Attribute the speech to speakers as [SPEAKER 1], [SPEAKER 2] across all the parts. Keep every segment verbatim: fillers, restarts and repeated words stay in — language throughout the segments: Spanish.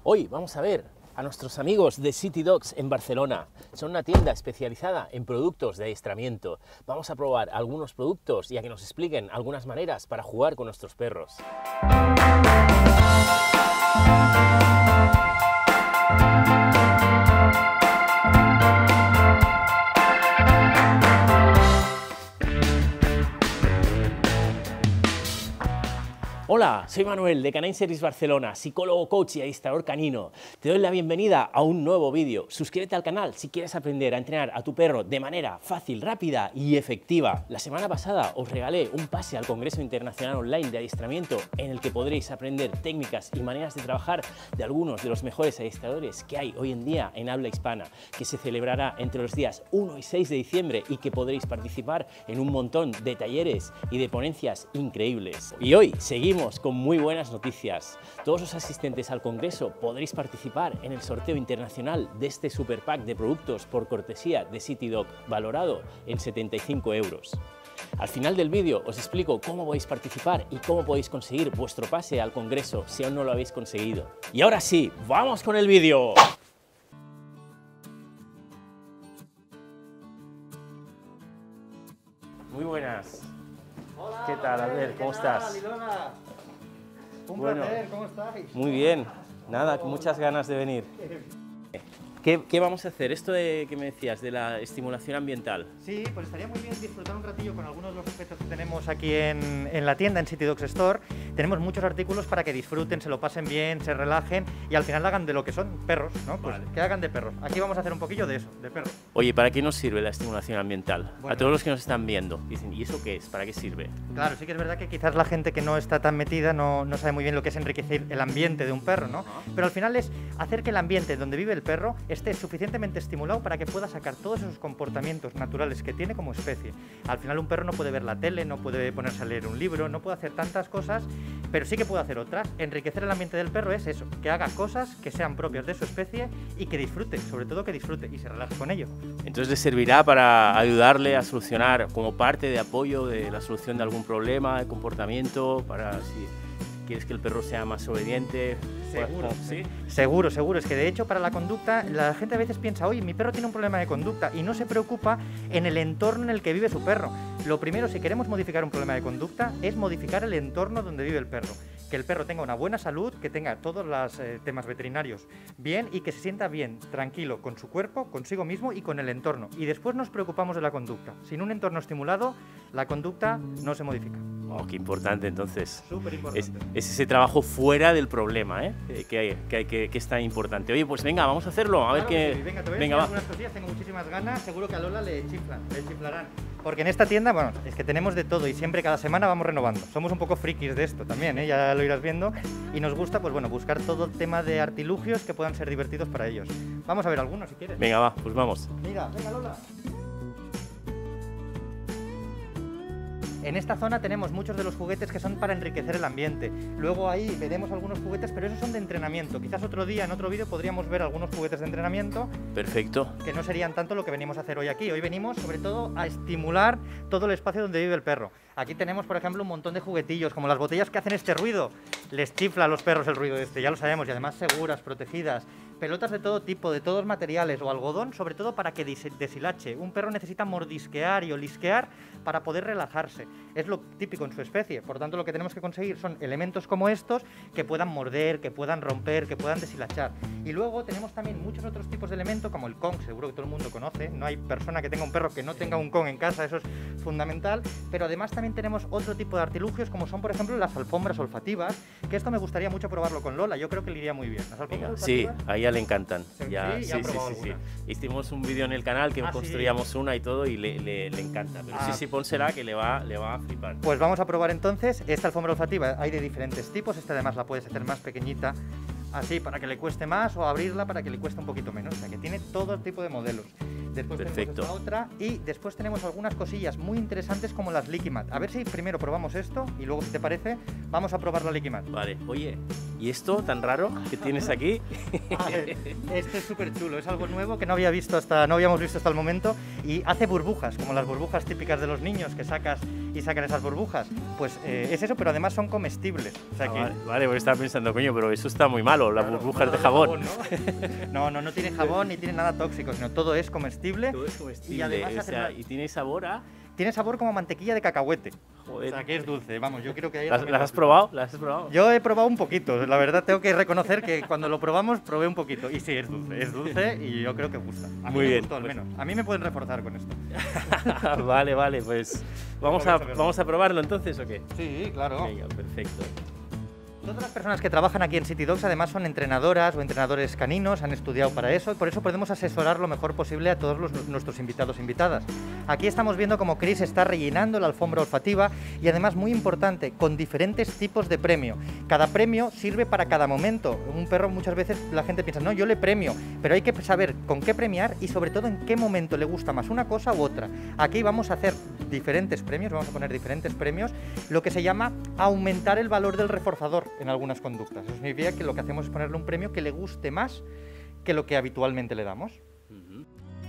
[SPEAKER 1] Hoy vamos a ver a nuestros amigos de City Dogs en Barcelona. Son una tienda especializada en productos de adiestramiento. Vamos a probar algunos productos y a que nos expliquen algunas maneras para jugar con nuestros perros. Hola, soy Manuel de Canine Service Barcelona, psicólogo, coach y adiestrador canino. Te doy la bienvenida a un nuevo vídeo. Suscríbete al canal si quieres aprender a entrenar a tu perro de manera fácil, rápida y efectiva. La semana pasada os regalé un pase al Congreso Internacional Online de Adiestramiento en el que podréis aprender técnicas y maneras de trabajar de algunos de los mejores adiestradores que hay hoy en día en habla hispana, que se celebrará entre los días uno y seis de diciembre y que podréis participar en un montón de talleres y de ponencias increíbles. Y hoy seguimos con muy buenas noticias. Todos los asistentes al congreso podréis participar en el sorteo internacional de este super pack de productos por cortesía de City Dog, valorado en setenta y cinco euros. Al final del vídeo os explico cómo podéis participar y cómo podéis conseguir vuestro pase al congreso si aún no lo habéis conseguido. Y ahora sí, ¡vamos con el vídeo! Muy buenas.
[SPEAKER 2] Hola,
[SPEAKER 1] ¿Qué tal, Albert? ¿Cómo estás?
[SPEAKER 2] Ilona? Un
[SPEAKER 1] Bueno,
[SPEAKER 2] placer, ¿cómo estáis?
[SPEAKER 1] Muy bien, nada, con muchas ganas de venir. ¿Qué, qué vamos a hacer? Esto de que me decías, de la estimulación ambiental.
[SPEAKER 2] Sí, pues estaría muy bien disfrutar un ratillo con algunos de los objetos que tenemos aquí en, en la tienda, en City Dogs Store. Tenemos muchos artículos para que disfruten, se lo pasen bien, se relajen y al final hagan de lo que son perros, ¿no? Pues
[SPEAKER 1] Vale.
[SPEAKER 2] que hagan de perros. Aquí vamos a hacer un poquillo de eso, de perros.
[SPEAKER 1] Oye, ¿para qué nos sirve la estimulación ambiental?
[SPEAKER 2] Bueno.
[SPEAKER 1] A todos los que nos están viendo, dicen, ¿y eso qué es? ¿Para qué sirve?
[SPEAKER 2] Claro, sí que es verdad que quizás la gente que no está tan metida no, no sabe muy bien lo que es enriquecer el ambiente de un perro, ¿no? Pero al final es hacer que el ambiente donde vive el perro esté suficientemente estimulado para que pueda sacar todos esos comportamientos naturales que tiene como especie. Al final un perro no puede ver la tele, no puede ponerse a leer un libro, no puede hacer tantas cosas, pero sí que puede hacer otras. Enriquecer el ambiente del perro es eso, que haga cosas que sean propias de su especie y que disfrute, sobre todo que disfrute y se relaje con ello.
[SPEAKER 1] Entonces le servirá para ayudarle a solucionar, como parte de apoyo de la solución de algún problema de comportamiento, para si quieres que el perro sea más obediente.
[SPEAKER 2] Seguro,
[SPEAKER 1] ¿Sí?
[SPEAKER 2] Seguro, seguro. Es que de hecho para la conducta la gente a veces piensa, oye, mi perro tiene un problema de conducta y no se preocupa en el entorno en el que vive su perro. Lo primero, si queremos modificar un problema de conducta, es modificar el entorno donde vive el perro. Que el perro tenga una buena salud, que tenga todos los eh, temas veterinarios bien y que se sienta bien, tranquilo con su cuerpo, consigo mismo y con el entorno. Y después nos preocupamos de la conducta. Sin un entorno estimulado, la conducta no se modifica.
[SPEAKER 1] Oh, qué importante entonces.
[SPEAKER 2] Súper
[SPEAKER 1] Es,
[SPEAKER 2] importante.
[SPEAKER 1] es ese trabajo fuera del problema, ¿eh? que, hay, que, hay, que, que es tan importante. Oye, pues venga, vamos a hacerlo, a ver
[SPEAKER 2] Claro
[SPEAKER 1] qué...
[SPEAKER 2] que sí. Venga, te voy a
[SPEAKER 1] venga,
[SPEAKER 2] enseñar
[SPEAKER 1] va.
[SPEAKER 2] algunas cosillas, tengo muchísimas ganas, seguro que a Lola le chiflan, le chiflarán. Porque en esta tienda, bueno, es que tenemos de todo y siempre cada semana vamos renovando. Somos un poco frikis de esto también, ¿eh? Ya lo irás viendo. Y nos gusta, pues bueno, buscar todo el tema de artilugios que puedan ser divertidos para ellos. Vamos a ver algunos si quieres.
[SPEAKER 1] Venga, va, pues vamos.
[SPEAKER 2] Mira, venga Lola. En esta zona tenemos muchos de los juguetes que son para enriquecer el ambiente. Luego ahí veremos algunos juguetes, pero esos son de entrenamiento. Quizás otro día, en otro vídeo, podríamos ver algunos juguetes de entrenamiento
[SPEAKER 1] Perfecto.
[SPEAKER 2] que no serían tanto lo que venimos a hacer hoy aquí. Hoy venimos, sobre todo, a estimular todo el espacio donde vive el perro. Aquí tenemos, por ejemplo, un montón de juguetillos, como las botellas que hacen este ruido. Les chifla a los perros el ruido este, ya lo sabemos, y además seguras, protegidas. Pelotas de todo tipo, de todos materiales, o algodón, sobre todo para que deshilache. Un perro necesita mordisquear y olisquear para poder relajarse. Es lo típico en su especie, por tanto lo que tenemos que conseguir son elementos como estos que puedan morder, que puedan romper, que puedan deshilachar. Y luego tenemos también muchos otros tipos de elementos como el Kong, seguro que todo el mundo conoce. No hay persona que tenga un perro que no tenga un Kong en casa, eso es fundamental. Pero además también tenemos otro tipo de artilugios como son, por ejemplo, las alfombras olfativas, que esto me gustaría mucho probarlo con Lola, yo creo que le iría muy bien. ¿Las alfombras
[SPEAKER 1] Venga, sí,
[SPEAKER 2] olfativas?
[SPEAKER 1] a ella le encantan.
[SPEAKER 2] Sí,
[SPEAKER 1] Ya,
[SPEAKER 2] sí, ya he probado alguna.
[SPEAKER 1] Hicimos un vídeo en el canal que
[SPEAKER 2] Ah,
[SPEAKER 1] construíamos
[SPEAKER 2] sí.
[SPEAKER 1] una y todo y le, le, le encanta. Pero
[SPEAKER 2] Ah.
[SPEAKER 1] sí, sí, pónsela que le va, le va a flipar.
[SPEAKER 2] Pues vamos a probar entonces esta alfombra olfativa. Hay de diferentes tipos, esta además la puedes hacer más pequeñita, así para que le cueste más, o abrirla para que le cueste un poquito menos. O sea que tiene todo tipo de modelos. Después
[SPEAKER 1] Perfecto.
[SPEAKER 2] tenemos esta otra y después tenemos algunas cosillas muy interesantes como las Liquimat. A ver si primero probamos esto y luego, si te parece, vamos a probar la Liquimat.
[SPEAKER 1] Vale, oye, ¿y esto tan raro que tienes aquí?
[SPEAKER 2] A ver, este es súper chulo, es algo nuevo que no había visto hasta, no habíamos visto hasta el momento y hace burbujas, como las burbujas típicas de los niños que sacas y sacan esas burbujas. Pues eh, es eso, pero además son comestibles. O sea
[SPEAKER 1] Ah,
[SPEAKER 2] que,
[SPEAKER 1] vale, vale, porque estaba pensando, coño, pero eso está muy malo, las
[SPEAKER 2] claro,
[SPEAKER 1] burbujas
[SPEAKER 2] nada
[SPEAKER 1] de jabón.
[SPEAKER 2] ¿no? no, no, no tiene jabón ni tiene nada tóxico, sino todo es comestible.
[SPEAKER 1] Todo es comestible,
[SPEAKER 2] Y además
[SPEAKER 1] o
[SPEAKER 2] hace
[SPEAKER 1] sea,
[SPEAKER 2] una-
[SPEAKER 1] y tiene sabor a...
[SPEAKER 2] Tiene sabor como mantequilla de cacahuete.
[SPEAKER 1] Joder.
[SPEAKER 2] O sea que es dulce, vamos, yo creo que... ahí
[SPEAKER 1] ¿Las,
[SPEAKER 2] también
[SPEAKER 1] las
[SPEAKER 2] lo-
[SPEAKER 1] has probado? ¿Las has probado?
[SPEAKER 2] Yo he probado un poquito, la verdad tengo que reconocer que cuando lo probamos probé un poquito y sí, es dulce, es dulce y yo creo que gusta. A mí
[SPEAKER 1] Muy
[SPEAKER 2] me
[SPEAKER 1] bien,
[SPEAKER 2] gustó al
[SPEAKER 1] pues-
[SPEAKER 2] menos, a mí me pueden reforzar con esto.
[SPEAKER 1] Vale, vale, pues vamos a,
[SPEAKER 2] Vamos a verlo.
[SPEAKER 1] vamos a probarlo entonces, ¿o qué?
[SPEAKER 2] Sí, claro.
[SPEAKER 1] Venga, perfecto.
[SPEAKER 2] Todas las personas que trabajan aquí en City Dogs además son entrenadoras o entrenadores caninos, han estudiado para eso y por eso podemos asesorar lo mejor posible a todos los, nuestros invitados e invitadas. Aquí estamos viendo como Chris está rellenando la alfombra olfativa y además, muy importante, con diferentes tipos de premio. Cada premio sirve para cada momento. Un perro, muchas veces la gente piensa, no, yo le premio, pero hay que saber con qué premiar y sobre todo en qué momento le gusta más una cosa u otra. Aquí vamos a hacer diferentes premios, vamos a poner diferentes premios, lo que se llama aumentar el valor del reforzador en algunas conductas. Eso significa que lo que hacemos es ponerle un premio que le guste más que lo que habitualmente le damos.
[SPEAKER 1] Ujú.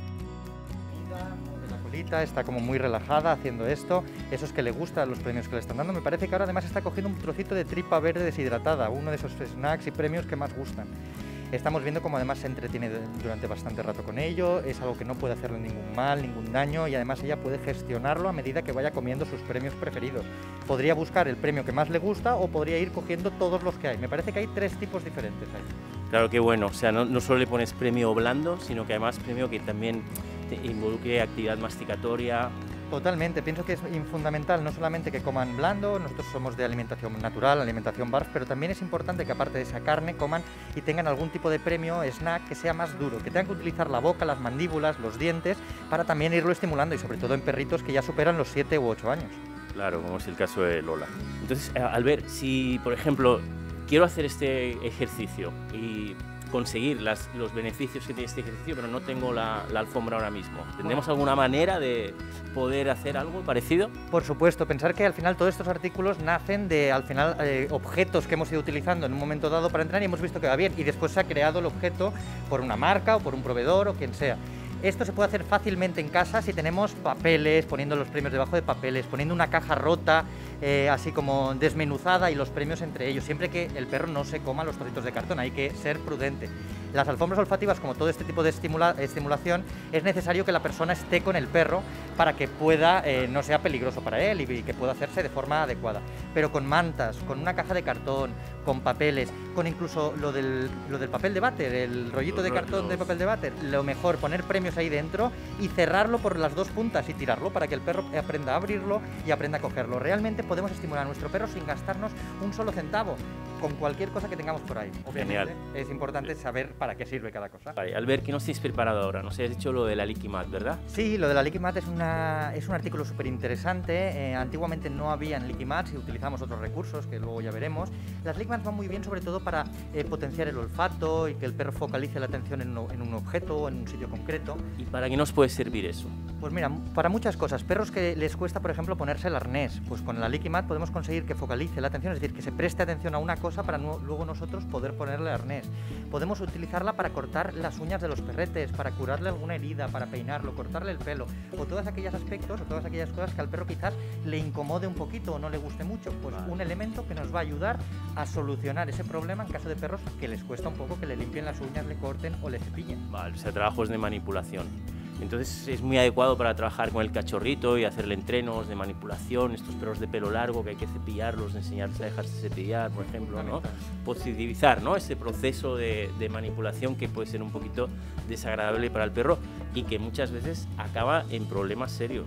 [SPEAKER 2] La colita está como muy relajada haciendo esto, eso es que le gustan los premios que le están dando. Me parece que ahora además está cogiendo un trocito de tripa verde deshidratada, uno de esos snacks y premios que más gustan. Estamos viendo cómo además se entretiene durante bastante rato con ello, es algo que no puede hacerle ningún mal, ningún daño y además ella puede gestionarlo a medida que vaya comiendo sus premios preferidos. Podría buscar el premio que más le gusta o podría ir cogiendo todos los que hay. Me parece que hay tres tipos diferentes ahí.
[SPEAKER 1] Claro que bueno, o sea, no, no solo le pones premio blando, sino que además premio que también te involucre actividad masticatoria.
[SPEAKER 2] Totalmente, pienso que es fundamental no solamente que coman blando, nosotros somos de alimentación natural, alimentación barf, pero también es importante que aparte de esa carne coman y tengan algún tipo de premio, snack, que sea más duro, que tengan que utilizar la boca, las mandíbulas, los dientes, para también irlo estimulando y sobre todo en perritos que ya superan los siete u ocho años.
[SPEAKER 1] Claro, como es el caso de Lola. Entonces, eh, Albert, si por ejemplo quiero hacer este ejercicio y conseguir las, los beneficios que tiene este ejercicio, pero no tengo la, la alfombra ahora mismo, ¿tendremos alguna manera de poder hacer algo parecido?
[SPEAKER 2] Por supuesto, pensar que al final todos estos artículos nacen de al final eh, objetos que hemos ido utilizando en un momento dado para entrenar y hemos visto que va bien y después se ha creado el objeto por una marca o por un proveedor o quien sea. Esto se puede hacer fácilmente en casa si tenemos papeles, poniendo los premios debajo de papeles, poniendo una caja rota, eh, así como desmenuzada y los premios entre ellos, siempre que el perro no se coma los trocitos de cartón, hay que ser prudente. Las alfombras olfativas, como todo este tipo de estimula estimulación, es necesario que la persona esté con el perro para que pueda, eh, no sea peligroso para él y, y que pueda hacerse de forma adecuada. Pero con mantas, con una caja de cartón, con papeles, con incluso lo del, lo del papel de váter, el rollito
[SPEAKER 1] Los
[SPEAKER 2] de
[SPEAKER 1] ro-
[SPEAKER 2] cartón de
[SPEAKER 1] los-
[SPEAKER 2] papel de váter, lo mejor poner premios ahí dentro y cerrarlo por las dos puntas y tirarlo para que el perro aprenda a abrirlo y aprenda a cogerlo. Realmente podemos estimular a nuestro perro sin gastarnos un solo centavo, con cualquier cosa que tengamos por ahí. Obviamente,
[SPEAKER 1] Genial.
[SPEAKER 2] es importante saber para qué sirve cada cosa.
[SPEAKER 1] Vale, Albert, ¿qué nos tenéis preparado ahora? Nos has dicho lo de la Liquimat, ¿verdad?
[SPEAKER 2] Sí, lo de la Liquimat es, una, es un artículo súper interesante. Eh, antiguamente no habían Liquimats y utilizamos otros recursos que luego ya veremos. Las Liquimats van muy bien sobre todo para eh, potenciar el olfato y que el perro focalice la atención en, un- en un objeto o en un sitio concreto.
[SPEAKER 1] ¿Y para qué nos puede servir eso?
[SPEAKER 2] Pues mira, para muchas cosas. Perros que les cuesta, por ejemplo, ponerse el arnés, pues con la Liquimat podemos conseguir que focalice la atención, es decir, que se preste atención a una cosa para no- luego nosotros poder ponerle el arnés. Podemos utilizarla para cortar las uñas de los perretes, para curarle alguna herida, para peinarlo, cortarle el pelo, o todos aquellos aspectos o todas aquellas cosas que al perro quizás le incomode un poquito o no le guste mucho. Pues
[SPEAKER 1] Vale.
[SPEAKER 2] un elemento que nos va a ayudar a solucionar ese problema en caso de perros que les cuesta un poco que le limpien las uñas, le corten o le cepillen.
[SPEAKER 1] Vale, o sea, trabajos de manipulación. Entonces es muy adecuado para trabajar con el cachorrito y hacerle entrenos de manipulación, estos perros de pelo largo que hay que cepillarlos, enseñarles a dejarse cepillar, por ejemplo, ¿no? Positivizar, ¿no? Ese proceso de, de manipulación que puede ser un poquito desagradable para el perro y que muchas veces acaba en problemas serios.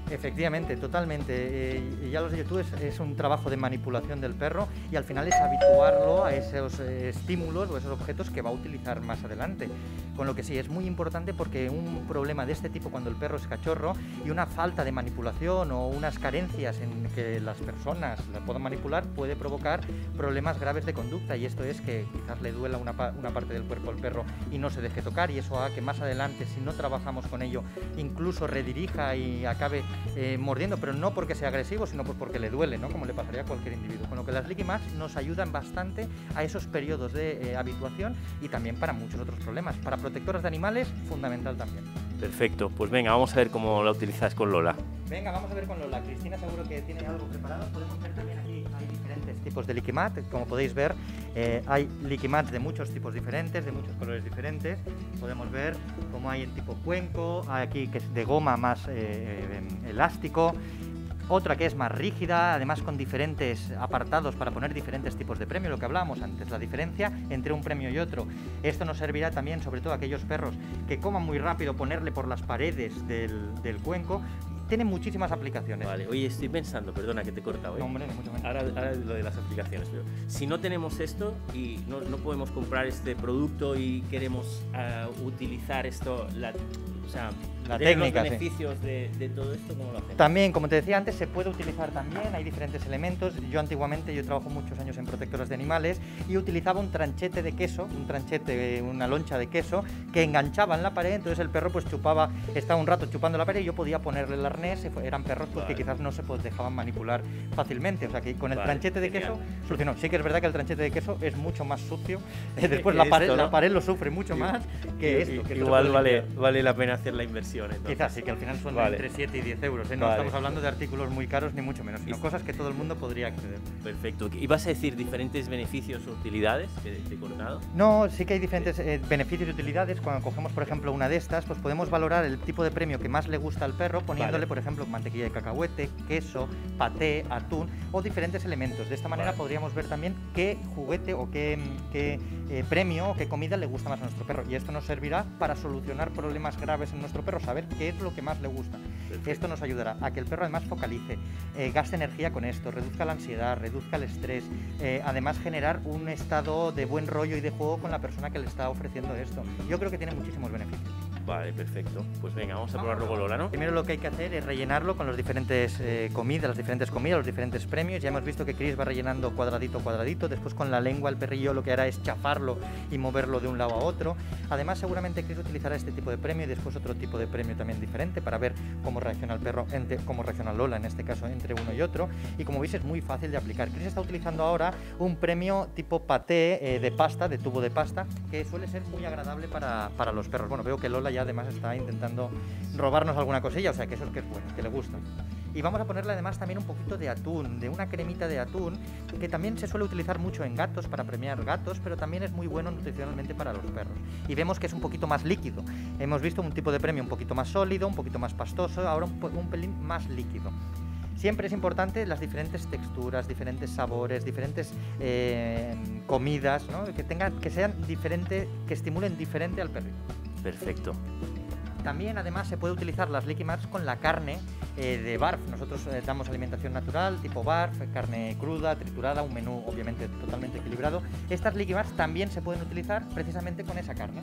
[SPEAKER 2] Efectivamente, totalmente. Eh, y ya lo has dicho tú, es, es un trabajo de manipulación del perro y al final es habituarlo a esos eh, estímulos o esos objetos que va a utilizar más adelante. Con lo que sí, es muy importante porque un problema de este tipo cuando el perro es cachorro y una falta de manipulación o unas carencias en que las personas la puedan manipular puede provocar problemas graves de conducta, y esto es que quizás le duela una, pa una parte del cuerpo al perro y no se deje tocar, y eso haga que más adelante, si no trabajamos con ello, incluso redirija y acabe eh, mordiendo, pero no porque sea agresivo, sino pues porque le duele, ¿no? Como le pasaría a cualquier individuo. Con lo que las Licky Mats nos ayudan bastante a esos periodos de eh, habituación y también para muchos otros problemas. Para protectoras de animales, fundamental también.
[SPEAKER 1] Perfecto, pues venga, vamos a ver cómo la utilizas con Lola.
[SPEAKER 2] Venga, vamos a ver con Lola. Cristina seguro que tiene algo preparado. Podemos ver también aquí, hay diferentes tipos de Licky Mat. Como podéis ver, eh, hay Licky Mats de muchos tipos diferentes, de muchos colores diferentes. Podemos ver cómo hay en tipo cuenco, hay aquí que es de goma más eh, eh, elástico. Otra que es más rígida, además con diferentes apartados para poner diferentes tipos de premio, lo que hablábamos antes, la diferencia entre un premio y otro. Esto nos servirá también, sobre todo a aquellos perros que coman muy rápido, ponerle por las paredes del, del cuenco. Tiene muchísimas aplicaciones.
[SPEAKER 1] Vale, oye, estoy pensando, perdona que te he cortado, ¿eh?
[SPEAKER 2] No, hombre, ni mucho menos.
[SPEAKER 1] Ahora, ahora lo de las aplicaciones, pero si no tenemos esto y no, no podemos comprar este producto y queremos uh, utilizar esto, la, o sea,
[SPEAKER 2] la
[SPEAKER 1] tener
[SPEAKER 2] técnica,
[SPEAKER 1] los beneficios sí. de, de todo esto, ¿cómo lo hacemos?
[SPEAKER 2] También, como te decía antes, se puede utilizar también, hay diferentes elementos. Yo antiguamente, yo trabajo muchos años en protectoras de animales y utilizaba un tranchete de queso, un tranchete, una loncha de queso que enganchaba en la pared, entonces el perro pues chupaba, estaba un rato chupando la pared y yo podía ponerle el arnés. Eran perros pues, vale. que quizás no se pues, dejaban manipular fácilmente, o sea que con el vale, tranchete de genial. queso solucionó. Sí que es verdad que el tranchete de queso es mucho más sucio, después la pared, esto, ¿no? la pared lo sufre mucho y, más que y, esto. Que
[SPEAKER 1] igual esto vale, vale la pena hacer la inversión. Entonces.
[SPEAKER 2] Quizás sí, que al final son vale. entre siete y diez euros, ¿eh? No vale. estamos hablando de artículos muy caros ni mucho menos, sino y cosas que todo el mundo podría acceder.
[SPEAKER 1] Perfecto. ¿Y vas a decir diferentes beneficios o utilidades que te he cortado?
[SPEAKER 2] No, sí que hay diferentes eh, beneficios y utilidades. Cuando cogemos, por ejemplo, una de estas, pues podemos valorar el tipo de premio que más le gusta al perro poniéndole, vale. por ejemplo, mantequilla de cacahuete, queso, paté, atún o diferentes elementos. De esta manera vale. podríamos ver también qué juguete o qué, qué eh, premio o qué comida le gusta más a nuestro perro, y esto nos servirá para solucionar problemas graves en nuestro perro, saber qué es lo que más le gusta. Perfecto. Esto nos ayudará a que el perro además focalice, eh, gaste energía con esto, reduzca la ansiedad, reduzca el estrés, eh, además generar un estado de buen rollo y de juego con la persona que le está ofreciendo esto. Yo creo que tiene muchísimos beneficios.
[SPEAKER 1] Vale, perfecto. Pues venga, vamos a probarlo con Lola, ¿no?
[SPEAKER 2] Primero lo que hay que hacer es rellenarlo con los diferentes eh, comidas, las diferentes comidas, los diferentes premios. Ya hemos visto que Chris va rellenando cuadradito a cuadradito. Después con la lengua el perrillo lo que hará es chafarlo y moverlo de un lado a otro. Además seguramente Chris utilizará este tipo de premio y después otro tipo de premio también diferente para ver cómo reacciona el perro, entre, cómo reacciona Lola en este caso entre uno y otro. Y como veis es muy fácil de aplicar. Chris está utilizando ahora un premio tipo paté eh, de pasta, de tubo de pasta, que suele ser muy agradable para, para los perros. Bueno, veo que Lola ya además está intentando robarnos alguna cosilla, o sea que eso es que es bueno, que le gusta. Y vamos a ponerle además también un poquito de atún, de una cremita de atún, que también se suele utilizar mucho en gatos para premiar gatos, pero también es muy bueno nutricionalmente para los perros. Y vemos que es un poquito más líquido. Hemos visto un tipo de premio un poquito más sólido, un poquito más pastoso, ahora un, un pelín más líquido. Siempre es importante las diferentes texturas, diferentes sabores, diferentes eh, comidas, ¿no? que tengan, que sean diferentes, que estimulen diferente al perrito.
[SPEAKER 1] Perfecto.
[SPEAKER 2] También además se puede utilizar las Licky Mats con la carne eh, de barf. Nosotros eh, damos alimentación natural, tipo barf, carne cruda, triturada, un menú obviamente totalmente equilibrado. Estas Licky Mats también se pueden utilizar precisamente con esa carne.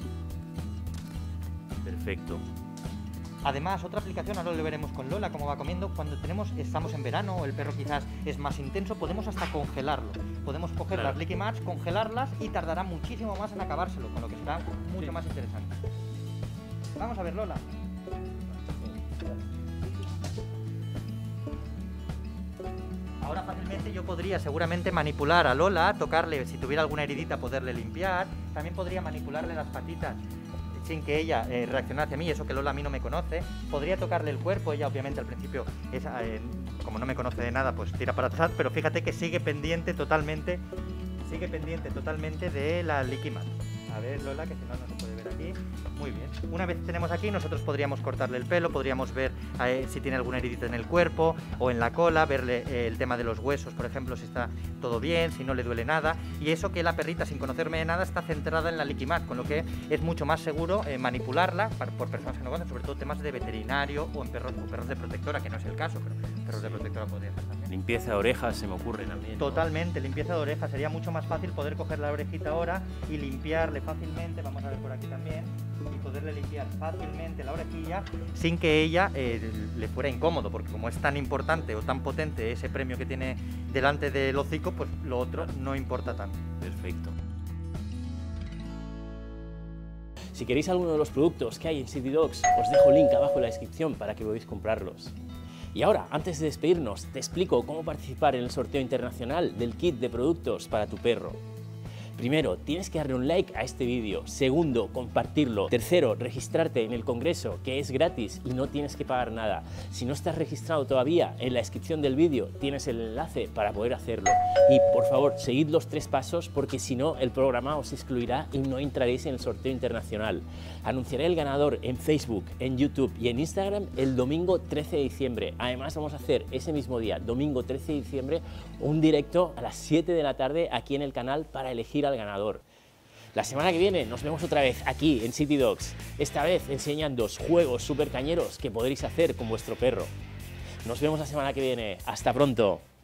[SPEAKER 1] Perfecto.
[SPEAKER 2] Además, otra aplicación, ahora lo veremos con Lola, cómo va comiendo, cuando tenemos, estamos en verano o el perro quizás es más intenso, podemos hasta congelarlo. Podemos coger claro. las Licky Mats, congelarlas y tardará muchísimo más en acabárselo, con lo que será mucho sí. más interesante. Vamos a ver, Lola. Ahora fácilmente yo podría seguramente manipular a Lola, tocarle, si tuviera alguna heridita, poderle limpiar. También podría manipularle las patitas sin que ella eh, reaccionara hacia mí, eso que Lola a mí no me conoce. Podría tocarle el cuerpo, ella obviamente al principio, es, eh, como no me conoce de nada, pues tira para atrás, pero fíjate que sigue pendiente totalmente, sigue pendiente totalmente de la Licky Mat. A ver, Lola, que si no, no se puede ver aquí. Muy bien. Una vez tenemos aquí, nosotros podríamos cortarle el pelo, podríamos ver eh, si tiene alguna heridita en el cuerpo o en la cola, verle eh, el tema de los huesos, por ejemplo, si está todo bien, si no le duele nada. Y eso que la perrita, sin conocerme de nada, está centrada en la Liquimat, con lo que es mucho más seguro eh, manipularla para, por personas que no conocen, sobre todo temas de veterinario o en perros, o perros de protectora, que no es el caso, pero perros de protectora podría ser también.
[SPEAKER 1] Limpieza de orejas se me ocurre también, ¿no?
[SPEAKER 2] Totalmente, limpieza de orejas. Sería mucho más fácil poder coger la orejita ahora y limpiarle fácilmente, vamos a ver por aquí también, y poderle limpiar fácilmente la orejilla sin que ella eh, le fuera incómodo, porque como es tan importante o tan potente ese premio que tiene delante del hocico, pues lo otro no importa tanto.
[SPEAKER 1] Perfecto. Si queréis alguno de los productos que hay en City Dogs, os dejo el link abajo en la descripción para que podáis comprarlos. Y ahora, antes de despedirnos, te explico cómo participar en el sorteo internacional del kit de productos para tu perro. Primero, tienes que darle un like a este vídeo. Segundo, compartirlo. Tercero, registrarte en el congreso, que es gratis y no tienes que pagar nada. Si no estás registrado todavía, en la descripción del vídeo tienes el enlace para poder hacerlo. Y por favor, seguid los tres pasos porque si no, el programa os excluirá y no entraréis en el sorteo internacional. Anunciaré el ganador en Facebook, en YouTube y en Instagram el domingo trece de diciembre. Además, vamos a hacer ese mismo día, domingo trece de diciembre, un directo a las siete de la tarde aquí en el canal para elegir al ganador. La semana que viene nos vemos otra vez aquí en City Dogs, esta vez enseñándoos juegos súper cañeros que podréis hacer con vuestro perro. Nos vemos la semana que viene. ¡Hasta pronto!